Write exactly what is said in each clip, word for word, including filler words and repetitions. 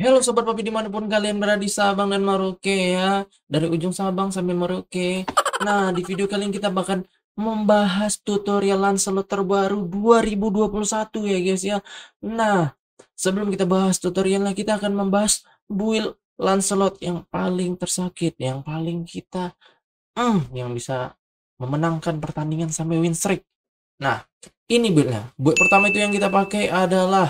Halo Sobat Poppy dimanapun kalian berada di Sabang dan Merauke ya. Dari ujung Sabang sampai Merauke. Nah, di video kali ini kita bakal membahas tutorial Lancelot terbaru dua ribu dua puluh satu ya guys ya. Nah, sebelum kita bahas tutorialnya, kita akan membahas build Lancelot yang paling tersakit, yang paling kita mm, yang bisa memenangkan pertandingan sampai win streak. Nah, ini buildnya. Build pertama itu yang kita pakai adalah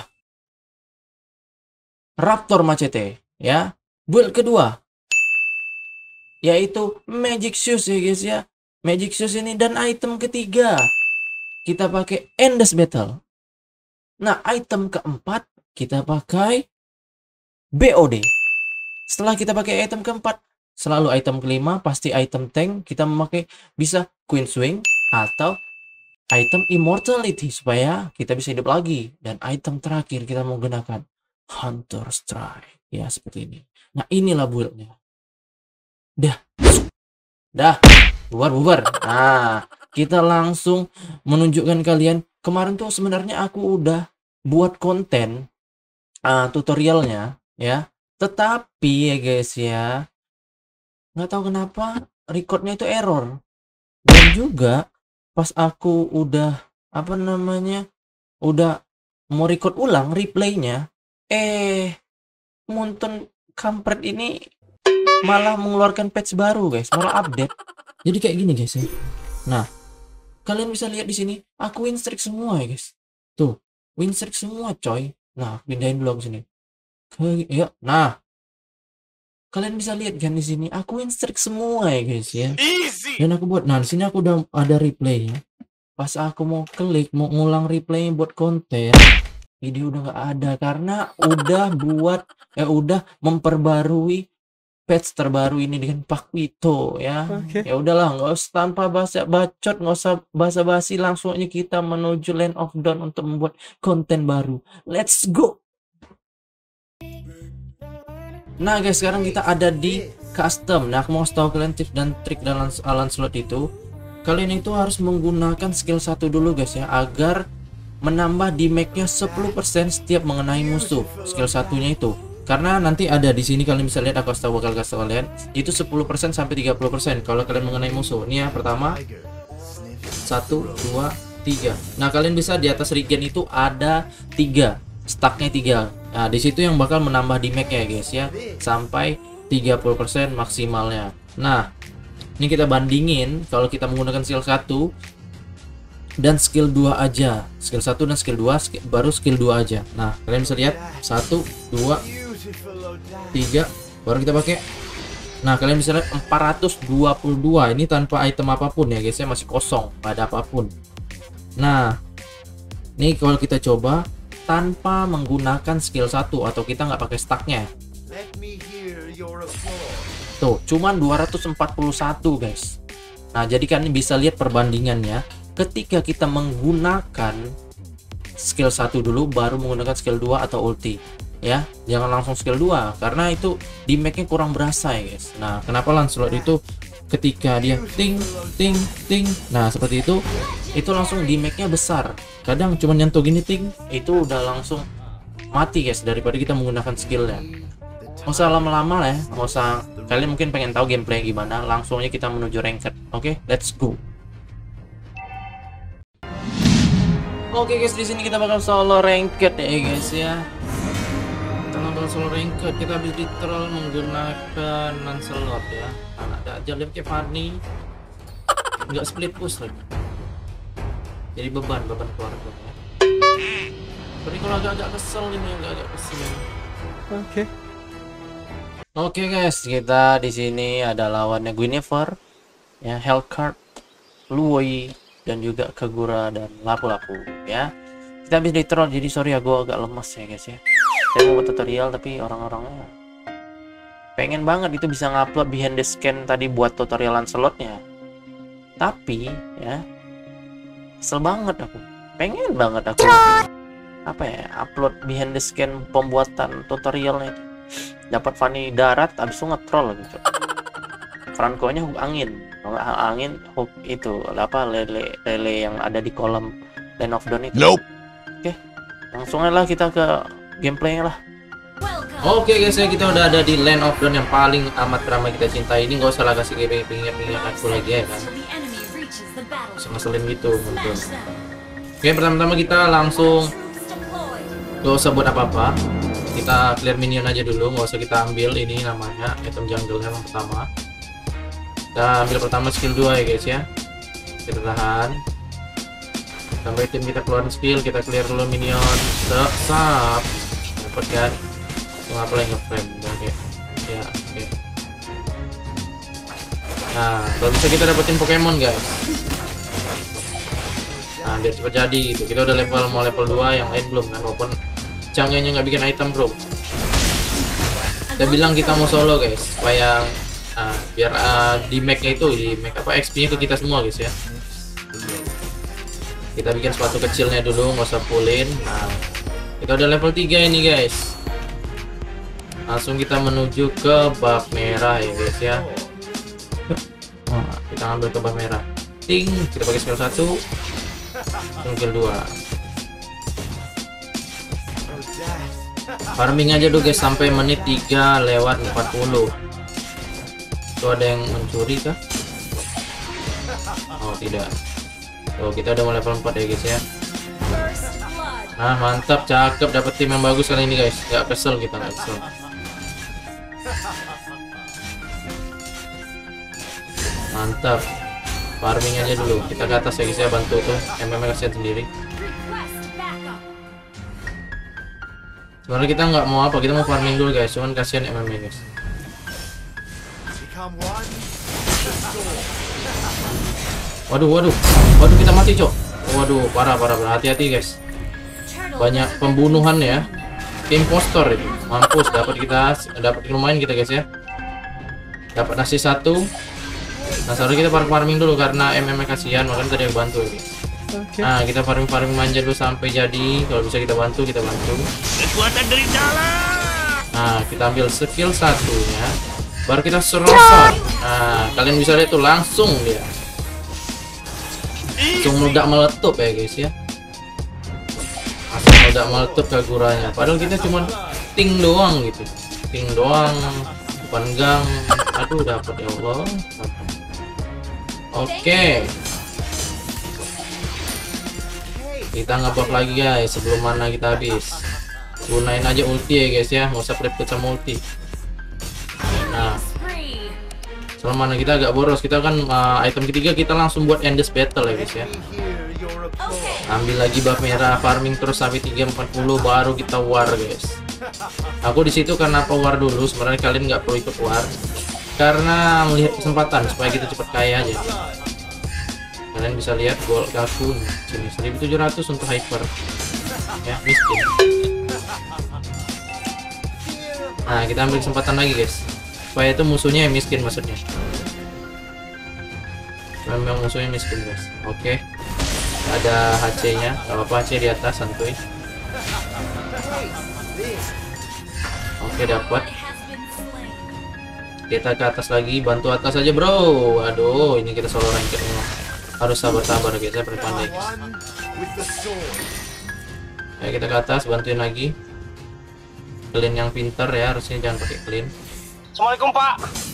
Raptor Machete ya. Build kedua yaitu Magic Shoes ya guys ya. Magic Shoes ini, dan item ketiga kita pakai Endless Battle. Nah, item keempat kita pakai B O D. Setelah kita pakai item keempat, selalu item kelima pasti item tank. Kita memakai bisa Queen Swing atau item Immortality supaya kita bisa hidup lagi. Dan item terakhir kita menggunakan Hunter Strike ya, seperti ini. Nah, inilah buildnya. Dah, dah, bubar bubar. Nah, kita langsung menunjukkan kalian. Kemarin tuh sebenarnya aku udah buat konten uh, tutorialnya ya, tetapi ya guys ya, nggak tahu kenapa recordnya itu error. Dan juga pas aku udah apa namanya udah mau record ulang replaynya, eh Munton kampret ini malah mengeluarkan patch baru guys, malah update. Jadi kayak gini guys ya. Nah, kalian bisa lihat di sini aku win streak semua ya guys. Tuh, win streak semua coy. Nah, pindahin dulu ke sini. Ke, ya. Nah, kalian bisa lihat kan di sini aku win streak semua ya guys ya. Dan aku buat, nah di sini aku udah ada replay ya. Pas aku mau klik mau ngulang replay buat konten, ini udah nggak ada karena udah buat ya udah memperbarui patch terbaru ini dengan Pak Wito ya. Okay. Ya udahlah, nggak usah tanpa bahasa bacot, nggak usah basa-basi, langsung aja kita menuju Land of Dawn untuk membuat konten baru. Let's go. Nah guys, sekarang kita ada di custom. Nah, aku mau tahu kalian tips dan trik dalam Lancelot itu. Kalian itu harus menggunakan skill satu dulu guys ya, agar menambah damage-nya sepuluh persen setiap mengenai musuh. Skill satunya itu. Karena nanti ada di sini kalian bisa lihat, aku kasih tahu bakal kasih kalian. Itu sepuluh persen sampai tiga puluh persen kalau kalian mengenai musuh. Ini ya pertama. satu, dua, tiga. Nah, kalian bisa di atas regen itu ada tiga. Stacknya tiga. Nah, di situ yang bakal menambah damage ya guys ya, sampai tiga puluh persen maksimalnya. Nah, ini kita bandingin kalau kita menggunakan skill satu dan skill dua aja. Skill satu dan skill dua, skill, baru skill dua aja. Nah, kalian bisa lihat satu, dua, tiga, baru kita pakai. Nah, kalian bisa lihat empat ratus dua puluh dua. Ini tanpa item apapun ya guys ya, masih kosong, nggak ada apapun. Nah, ini kalau kita coba tanpa menggunakan skill satu atau kita nggak pakai stacknya, tuh cuman dua ratus empat puluh satu guys. Nah, jadi kalian bisa lihat perbandingannya ketika kita menggunakan skill satu dulu baru menggunakan skill dua atau ulti ya. Jangan langsung skill dua karena itu damage-nya kurang berasa ya guys. Nah, kenapa Lancelot itu ketika dia ting ting ting, nah seperti itu, itu langsung damage-nya besar. Kadang cuma nyentuh gini ting, itu udah langsung mati guys, daripada kita menggunakan skillnya. Nggak usah lama-lama lah ya, nggak usah. Kalian mungkin pengen tahu gameplay gimana, langsung aja kita menuju ranked. Oke, okay, let's go. Oke okay guys, di sini kita bakal solo ranked ya guys ya. Kita bakal solo ranked, kita habis di troll menggunakan Lancelot ya. Anak dajal lihat kayak Fanny, nggak split push lagi. Jadi beban beban keluarga ya. Tapi kalau agak-agak kesel ini, agak-agak kesel. Oke. Okay. Oke okay guys, kita di sini ada lawannya Guinevere, ya, Hellcurt, Lui, dan juga Kagura dan Lapu-Lapu ya. Kita habis di troll, jadi sorry ya, gue agak lemes ya guys ya. Saya mau buat tutorial tapi orang-orangnya pengen banget itu bisa ngupload behind the scan tadi buat tutorial Lancelotnya. Tapi ya, kesel banget aku. Pengen banget aku apa ya, upload behind the scan pembuatan tutorialnya itu. Dapat Fanny darat, abis itu nge-troll lagi coba. Franco-nya hook angin, angin hook itu apa, lele lele yang ada di kolam Land of Dawn itu. Nope. Oke, langsung aja lah kita ke gameplaynya lah. Oke guys ya, kita udah ada di Land of Dawn yang paling amat ramai kita cintai. Ini nggak usah lah kasih pinggir-pinggir aku lagi ya kan. Bisa ngeselin gitu mungkin. Oke, pertama-tama kita langsung nggak usah buat apa-apa. Kita clear minion aja dulu, nggak usah kita ambil ini namanya item jungle yang pertama. Kita ambil pertama skill dua ya guys ya. Kita tahan. Sampai tim kita keluarin skill, kita clear dulu minion. Sap. Dapat kan? Ngapa lagi nge-frame oke ya oke. Nah kalau bisa kita dapetin Pokemon guys. Nah biar cepat jadi gitu. Kita udah level mau level dua, yang lain belum kan, walaupun canggihnya nggak bikin item bro. Kita bilang kita mau solo guys supaya uh, biar uh, di make nya itu di make apa X P nya ke kita semua guys ya. Kita bikin sepatu kecilnya dulu, nggak usah fullin. Nah kita udah level tiga ini guys. Langsung kita menuju ke bab merah ya guys ya. Nah, kita ambil ke bab merah. Ting, kita pakai skill satu, skill dua. Farming aja dulu guys sampai menit tiga lewat empat puluh. Tuh ada yang mencuri kah? Oh tidak. Tuh kita udah mau level empat ya guys ya. Nah mantap, cakep, dapet tim yang bagus kali ini guys. Gak kesel kita, gak kesel. Mantap, farming aja dulu. Kita ke atas ya guys ya, bantu tuh M M kasihan sendiri. Sebenarnya kita nggak mau apa, kita mau farming dulu guys, cuman kasihan M M guys. Waduh waduh waduh kita mati cok. Waduh parah parah, hati-hati guys. Banyak pembunuhan ya. Impostor itu mampus. Dapat kita dapat lumayan kita guys ya. Dapat nasi satu. Nah seharusnya kita farming dulu karena M M kasihan, makanya tadi yang bantu ya. Okay. Nah kita farming farming manja dulu sampai jadi. Kalau bisa kita bantu kita bantu. Kekuatan dari dalam. Nah kita ambil skill satunya, baru kita serosot. Nah kalian bisa lihat tuh langsung dia langsung meledak meletup ya guys ya. Langsung meledak meletup Kaguranya. Padahal kita cuma ting doang gitu, ting doang depan gang. Aduh dapat ya Allah. Oke okay. Kita ngebuff lagi guys sebelum mana kita habis. Gunain aja ulti ya guys ya, nggak usah pelit sama ulti. Nah selama mana kita agak boros, kita kan uh, item ketiga kita langsung buat endless battle ya guys ya. Ambil lagi buff merah, farming terus sampai tiga empat puluh baru kita war guys. Aku di situ karena apa war dulu, sebenarnya kalian nggak perlu ikut war karena melihat kesempatan supaya kita cepat kaya aja. Kalian bisa lihat gold aku sini seribu tujuh ratus untuk hyper ya, miskin. Nah kita ambil kesempatan lagi guys supaya itu musuhnya yang miskin, maksudnya memang musuhnya miskin guys. Oke ada H C nya, gak apa-apa, H C di atas santuy. Oke dapat. Kita ke atas lagi, bantu atas aja bro. Aduh ini kita solo ranked memang harus sabar-sabar guys ya, pandai guys. Ayo kita ke atas, bantuin lagi. Clean yang pintar ya, harusnya jangan pakai clean. Assalamualaikum pak.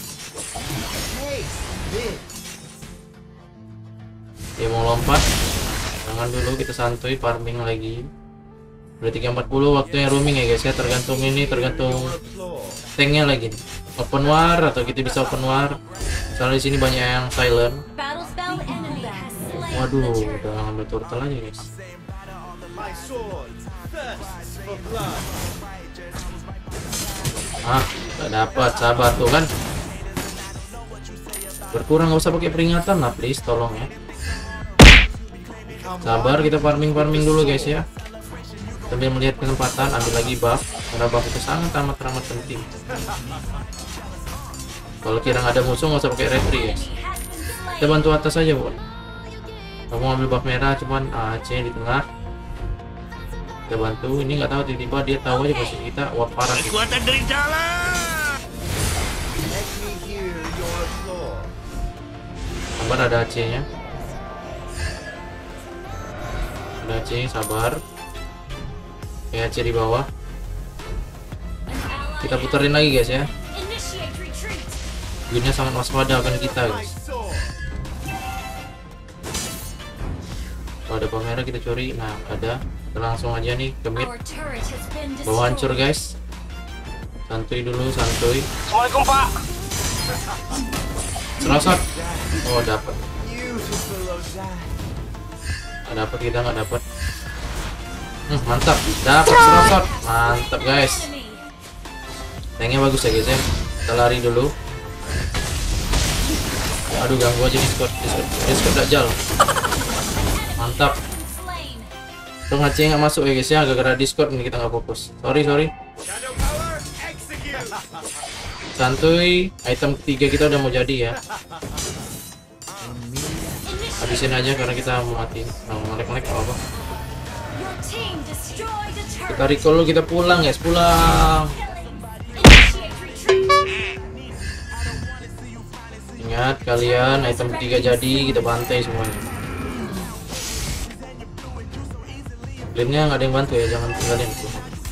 Dia mau lompat, jangan dulu, kita santuy farming lagi. Udah tiga empat puluh waktunya roaming ya guys ya, tergantung ini, tergantung tanknya lagi nih. Open war atau kita bisa open war. Soalnya di sini banyak yang silent. Waduh, udah ngambil turtle aja guys. Ah, gak dapat, sabar tuh kan. Berkurang, nggak usah pakai peringatan lah please, tolong ya. Sabar, kita farming farming dulu guys ya. Sambil melihat kesempatan, ambil lagi buff karena buff itu sangat amat amat penting. Kalau kira nggak ada musuh nggak usah pakai retri guys. Kita bantu atas aja buat. Kamu ambil buff merah, cuman A C di tengah. Kita bantu. Ini nggak tahu tiba-tiba dia tahu aja posisi kita. Wah parah. Kekuatan dari dalam. Sabar, ada A C nya. Ada A C, sabar. Oke, A C di bawah. Kita puterin lagi guys ya. Gunnya sangat waspada akan kita guys. Kalau ada bawah merah kita curi. Nah ada. Kita langsung aja nih ke mid. Bawah hancur guys. Santuy dulu, santuy. Assalamualaikum Pak. Serosot. Oh dapat. Nggak dapat, kita nggak dapat. Hmm, mantap, dapat serosot. Mantap guys. Tanknya bagus ya guys ya. Kita lari dulu. Aduh ganggu aja Discord, Discord, Discord dajal. Mantap. Tuh H C nggak masuk ya guys ya, gara-gara Discord ini kita nggak fokus. Sorry sorry. Santuy, item ketiga kita udah mau jadi ya. Habisin aja karena kita mau mati. Nah, melek-melek apa? Kita recall dulu, kita pulang guys, pulang. Ingat kalian, item ketiga jadi, kita bantai semuanya. Lainnya nggak ada yang bantu ya, jangan tinggalin itu.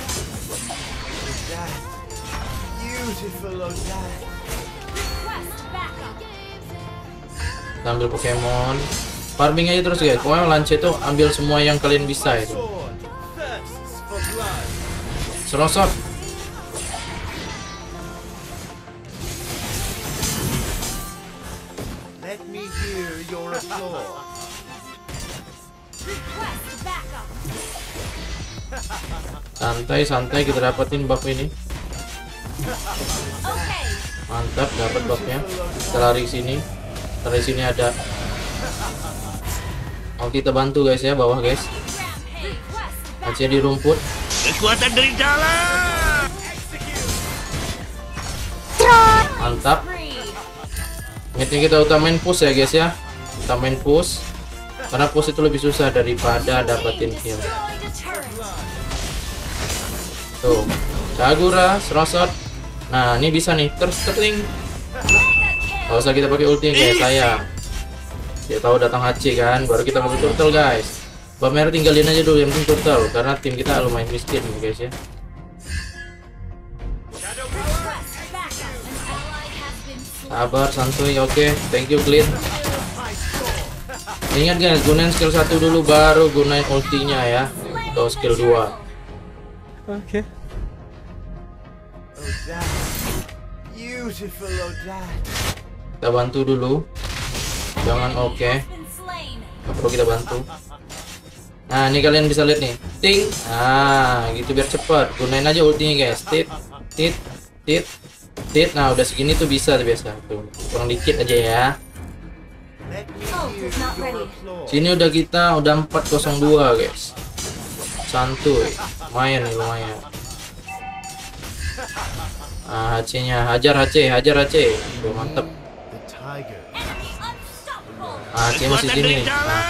Kita ambil Pokemon, farming aja terus guys. Pokoknya lance itu ambil semua yang kalian bisa itu. Serosot. Santai santai kita dapetin buff ini. Mantap, dapat buffnya. Kita lari sini. Dari sini ada. Mau kita bantu guys ya, bawah guys. Aja di rumput. Kekuatan dari dalam. Mantap. Ini kita utamain push ya guys ya. Utamain push. Karena push itu lebih susah daripada dapetin kill. Tuh, Kagura, serosot. Nah, ini bisa nih, terus terting. Gak usah kita pakai ulti kayak saya. Dia tahu datang H C kan, baru kita pakai turtle guys. Bawah merah tinggalin aja dulu yang penting turtle, karena tim kita lumayan miskin nih guys ya. Sabar, santuy, oke, okay. Thank you Glid. Ingat guys, gunain skill satu dulu baru gunain ultinya ya. Atau skill dua. Oke. Okay. Kita bantu dulu. Jangan oke. Okay. Nggak perlu kita bantu. Nah, ini kalian bisa lihat nih. Ting. Nah, gitu biar cepat. Gunain aja ultinya guys. Tit, tit, tit, tit. Nah, udah segini tuh bisa tuh biasa. Tuh, kurang dikit aja ya. Sini udah kita udah empat nol dua guys. Santuy. Lumayan nih, lumayan. Ah, H C-nya, hajar H C, hajar H C. Tuh, mantep. Ah, H C masih sini nih. Nah.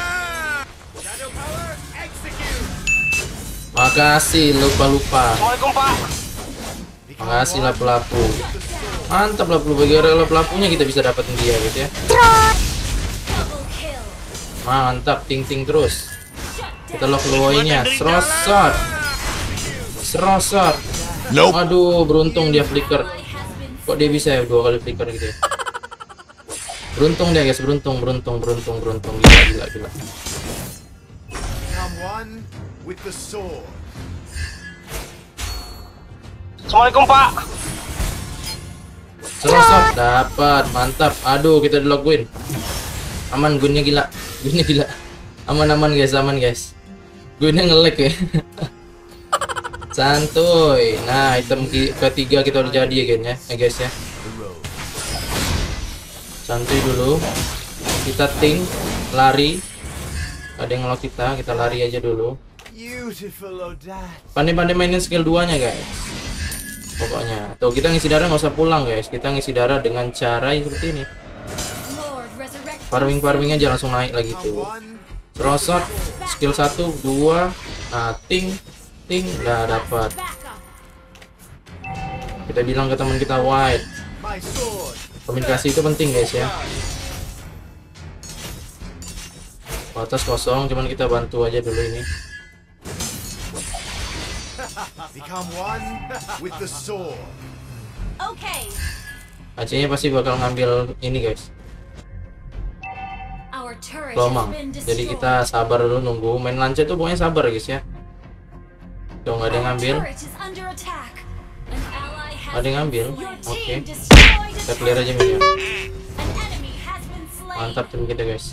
Makasih, lupa-lupa. Assalamualaikum Pak. Makasih lapu-lapu. Mantap lapu-lapu. Gara-gara lapu-lapunya kita bisa dapetin dia gitu ya. Mantap, ting-ting terus. Kita lock low-nya, serosot. Serosot. Nope. Aduh, beruntung dia flicker. Kok dia bisa ya dua kali flicker gitu ya? Beruntung dia guys, beruntung, beruntung, beruntung, beruntung. Gila, gila, gila. Assalamualaikum Pak. Serosot, dapat, mantap. Aduh, kita di lock win. Aman, gunnya gila, gunnya gila. Aman-aman guys, aman guys. Gunnya nge-lag ya. Santuy. Nah, item ketiga kita udah jadi ya guys ya, santuy dulu. Kita ting, lari. Ada yang ngelok kita, kita lari aja dulu. Pandai-pandai mainin skill dua nya guys. Pokoknya, tuh kita ngisi darah nggak usah pulang guys. Kita ngisi darah dengan cara seperti ini. Farming-farming aja langsung naik lagi tuh. Serosot, skill satu, dua, nah ting. Nggak dapat. Kita bilang ke teman kita white. Komunikasi itu penting guys ya. Atas kosong, cuman kita bantu aja dulu ini. Okay. Acehnya pasti bakal ngambil ini guys, Our turret Lomang. has been Jadi destroyed. kita sabar dulu nunggu. Main lancar tuh pokoknya sabar guys ya. Tuh nggak ada yang Our ngambil. turret is under attack. An ally has Ada yang ngambil. been- Your Oke. team destroyed a Kita clear aja turret. minion. An enemy has been slain. Mantap tim kita guys.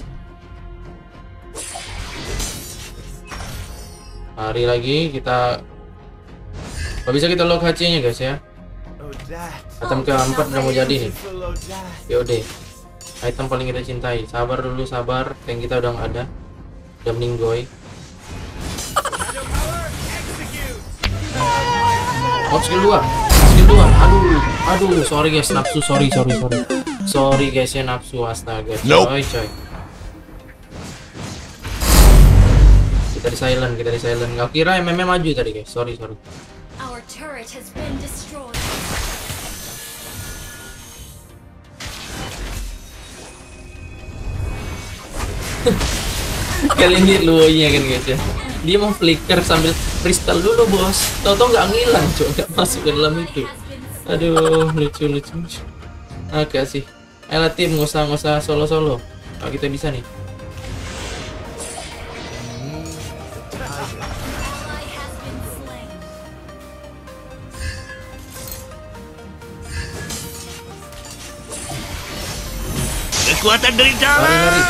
Hari lagi kita. Kalau bisa kita lock H C-nya guys ya. Item keempat udah mau jadi nih. Yaudah. Item paling kita cintai. Sabar dulu, sabar. Tank kita udah nggak ada. Udah meninggoy. Oh, skill dua. Skill dua. Aduh, aduh, sorry guys, nafsu, sorry, sorry, sorry. Sorry guys ya, nafsu, astaga. Nope. Coy, coy. Kita di silent, kita di silent. Nggak kira M M maju tadi guys. Sorry, sorry. Our turret has been destroyed. Kalian lihat luonya kan guys ya. Dia mau flicker sambil kristal dulu bos. Tahu-tahu nggak ngilang coy, nggak masuk ke dalam itu. Aduh, lucu lucu. Oke sih. Ayolah tim, nggak usah nggak usah solo solo. Kalau kita bisa nih. Ally has been slain. Kekuatan dari Lari dalam. lari.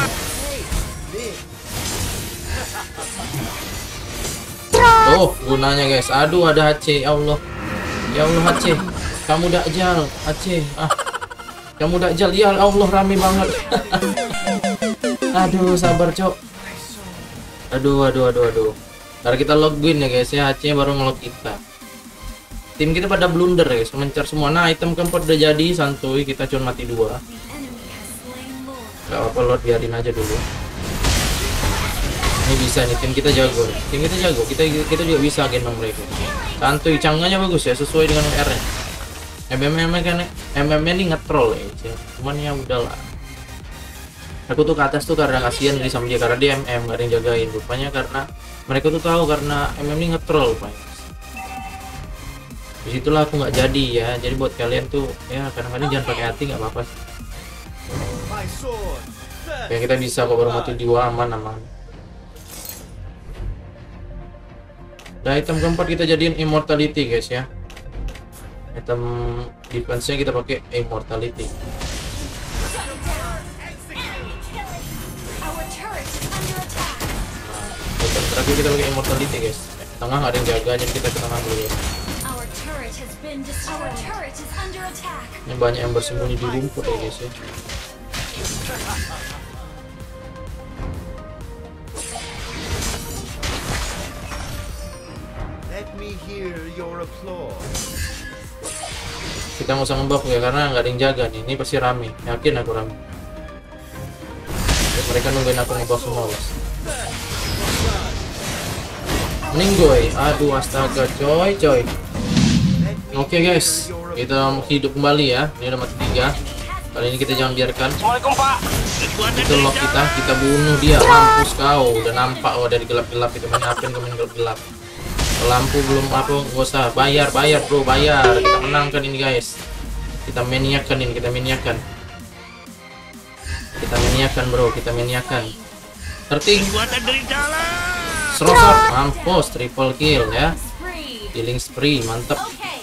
Oh, gunanya guys. Aduh, ada H C. Ya Allah. Ya Allah H C. Kamu dakjal, H C. Ah. Kamu dakjal. Ya Allah, rame banget. Aduh, sabar, Cok. Aduh, aduh, aduh, aduh. Ntar kita login ya guys ya. H C baru ngelog kita. Tim kita pada blunder guys, mencar semua. Nah, item keempat udah jadi, santuy. Kita cuma mati dua. The enemy has slain Lord. Gak apa-apa, Lord, biarin aja dulu. Ini bisa nih, tim kita jago. Tim kita jago, kita kita juga bisa gendong mereka. Santuy, canggahnya bagus ya, sesuai dengan W R-nya. M M M kan, M M M ini nge-troll ya, cuman ya udahlah. Aku tuh ke atas tuh karena kasihan nih sama dia, karena dia M M gak ada yang jagain. Rupanya karena mereka tuh tahu karena M M ini nge-troll rupanya. Disitulah aku nggak jadi ya. Jadi buat kalian tuh ya kadang-kadang jangan pakai hati, nggak apa-apa. Ya kita bisa kok, baru mati dua, aman aman. Nah, item keempat kita jadiin immortality guys ya. Item defense-nya kita pakai immortality. Our turret is under attack. Nah, item terakhir kita pakai immortality guys. Tengah nggak ada yang jaga, jadi kita ke tengah dulu ya. Our turret has been destroyed. Our turret is under attack. Ini banyak yang bersembunyi di rumput ya guys ya. Let me hear your applause. Kita nggak usah ngebuff ya, karena nggak ada yang jaga nih. Ini pasti rame, yakin aku rame. Mereka nungguin aku ngebuff semua bos. Meninggoy, aduh astaga coy coy. Oke guys, kita hidup kembali ya. Ini udah mati tiga. Kali ini kita jangan biarkan. Assalamualaikum Pak. Kekuatan Itu dari lock kita, dalam. kita bunuh dia. Mampus kau, udah nampak oh dari gelap-gelap itu main apa yang main gelap-gelap. Lampu belum apa, gak usah bayar bayar bro, bayar. Kita menangkan ini guys. Kita maniakan ini, kita maniakan. Kita maniakan bro, kita maniakan. Terting, Kekuatan dari dalam. serosot, mampus, triple kill ya. Spree. Killing spree, mantap. Okay.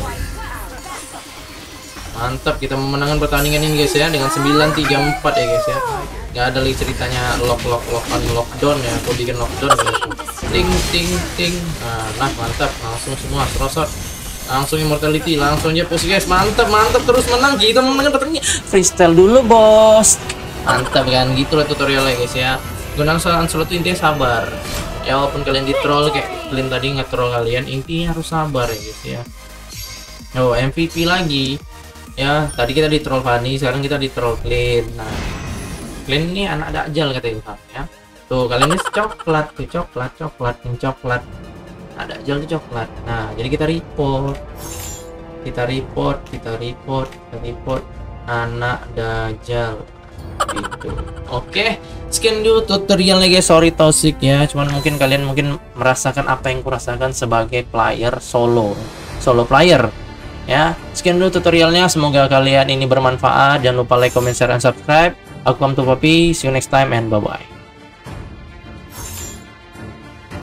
Mantap, kita memenangkan pertandingan ini guys ya dengan sembilan tiga empat ya guys ya. Gak ada lagi ceritanya lock lock lock on lockdown ya. Aku bikin lockdown guys. Ting ting ting. Nah, nah mantap, langsung semua serosot. Langsung immortality, langsung aja push guys. Mantap, mantap, terus menang. Kita memenangkan pertandingan. Freestyle dulu, bos. Mantap kan, gitulah tutorialnya guys ya. Gunakan soal slot intinya sabar. Ya walaupun kalian di troll kayak kalian tadi nge-troll kalian, intinya harus sabar ya guys ya. Oh, M V P lagi. Ya, tadi kita di troll Fanny, sekarang kita di troll Clean. Nah, Clean ini anak dakjal katanya ya. Tuh, kalian ini coklat tuh, coklat, coklat, yang coklat. Ada dakjal tuh coklat. Nah, jadi kita report. Kita report, kita report, kita report anak dakjal. Gitu. Oke, sekian dulu tutorialnya guys. Sorry toxic ya, cuman mungkin kalian mungkin merasakan apa yang kurasakan sebagai player solo. Solo player. Ya, sekian dulu tutorialnya. Semoga kalian ini bermanfaat. Jangan lupa like, comment, share, and subscribe. Aku Kamtu Papi. See you next time and bye-bye.